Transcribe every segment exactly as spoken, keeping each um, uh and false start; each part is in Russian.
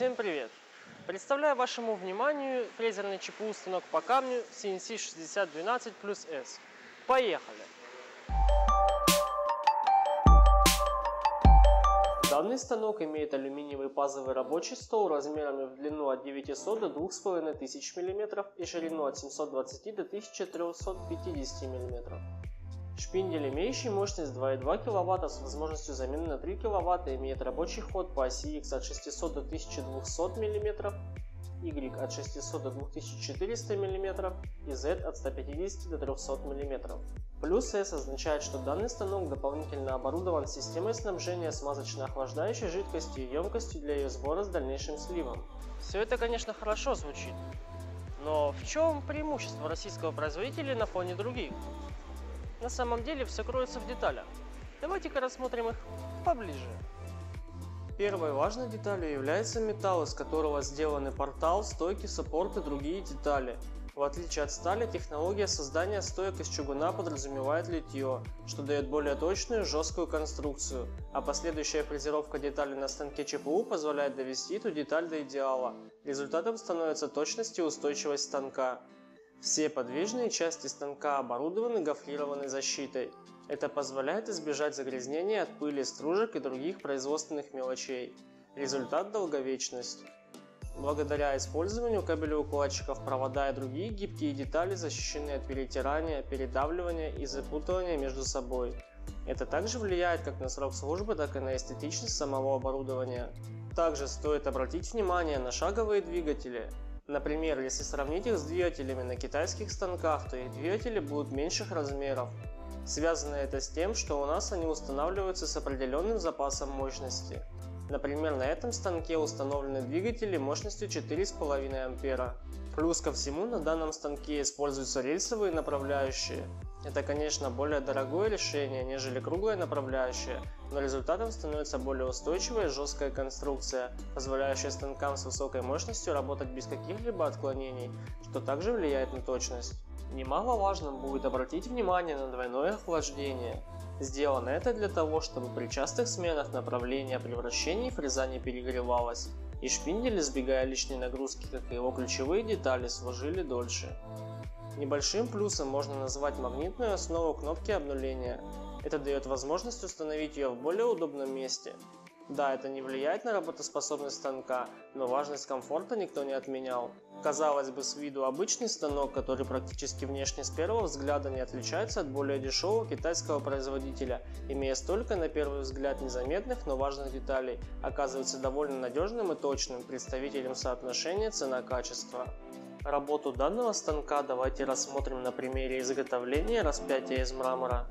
Всем привет! Представляю вашему вниманию фрезерный ЧПУ станок по камню си эн си шестьдесят двенадцать плюс эс. Поехали! Данный станок имеет алюминиевый пазовый рабочий стол размерами в длину от девятисот до двух с половиной тысяч миллиметров и ширину от семисот двадцати до тысячи трёхсот пятидесяти миллиметров. Шпиндель, имеющий мощность два и две киловатта с возможностью замены на три киловатта, имеет рабочий ход по оси X от шестисот до тысячи двухсот миллиметров, Y от шестисот до двух тысяч четырёхсот миллиметров и Z от ста пятидесяти до трёхсот миллиметров. Плюс S означает, что данный станок дополнительно оборудован системой снабжения смазочно-охлаждающей жидкостью и емкостью для ее сбора с дальнейшим сливом. Все это, конечно, хорошо звучит, но в чем преимущество российского производителя на фоне других? На самом деле все кроется в деталях. Давайте-ка рассмотрим их поближе. Первой важной деталью является металл, из которого сделаны портал, стойки, саппорт и другие детали. В отличие от стали, технология создания стоек из чугуна подразумевает литье, что дает более точную, жесткую конструкцию, а последующая фрезеровка деталей на станке ЧПУ позволяет довести эту деталь до идеала. Результатом становится точность и устойчивость станка. Все подвижные части станка оборудованы гофрированной защитой. Это позволяет избежать загрязнения от пыли, стружек и других производственных мелочей. Результат – долговечность. Благодаря использованию кабелеукладчиков провода и другие гибкие детали защищены от перетирания, передавливания и запутывания между собой. Это также влияет как на срок службы, так и на эстетичность самого оборудования. Также стоит обратить внимание на шаговые двигатели. Например, если сравнить их с двигателями на китайских станках, то их двигатели будут меньших размеров. Связано это с тем, что у нас они устанавливаются с определенным запасом мощности. Например, на этом станке установлены двигатели мощностью четыре и пять десятых ампера. Плюс ко всему на данном станке используются рельсовые направляющие. Это, конечно, более дорогое решение, нежели круглая направляющая, но результатом становится более устойчивая и жесткая конструкция, позволяющая станкам с высокой мощностью работать без каких-либо отклонений, что также влияет на точность. Немаловажным будет обратить внимание на двойное охлаждение. Сделано это для того, чтобы при частых сменах направления при вращении фреза не перегревалась, и шпиндель, избегая лишней нагрузки, как и его ключевые детали, служили дольше. Небольшим плюсом можно назвать магнитную основу кнопки обнуления. Это дает возможность установить ее в более удобном месте. Да, это не влияет на работоспособность станка, но важность комфорта никто не отменял. Казалось бы, с виду обычный станок, который практически внешне с первого взгляда не отличается от более дешевого китайского производителя, имея столько на первый взгляд незаметных, но важных деталей, оказывается довольно надежным и точным представителем соотношения цена-качество. Работу данного станка давайте рассмотрим на примере изготовления распятия из мрамора.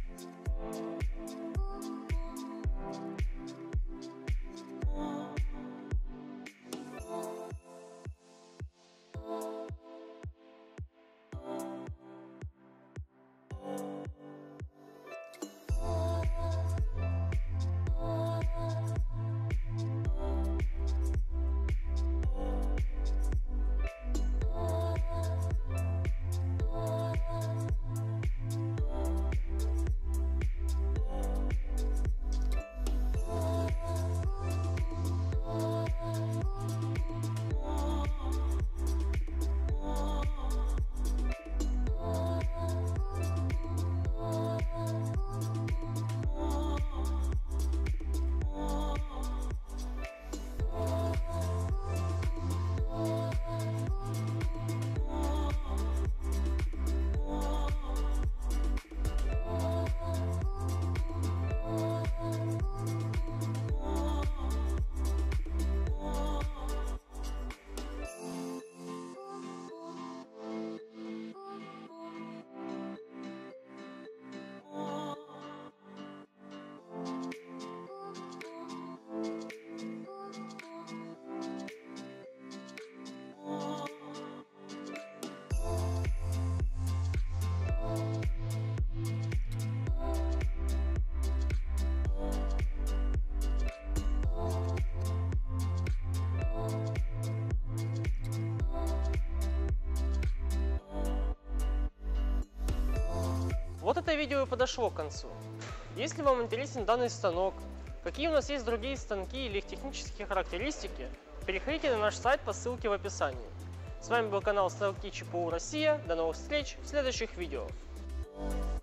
Вот это видео и подошло к концу. Если вам интересен данный станок, какие у нас есть другие станки или их технические характеристики, переходите на наш сайт по ссылке в описании. С вами был канал Стрелки ЧПУ Россия. До новых встреч в следующих видео.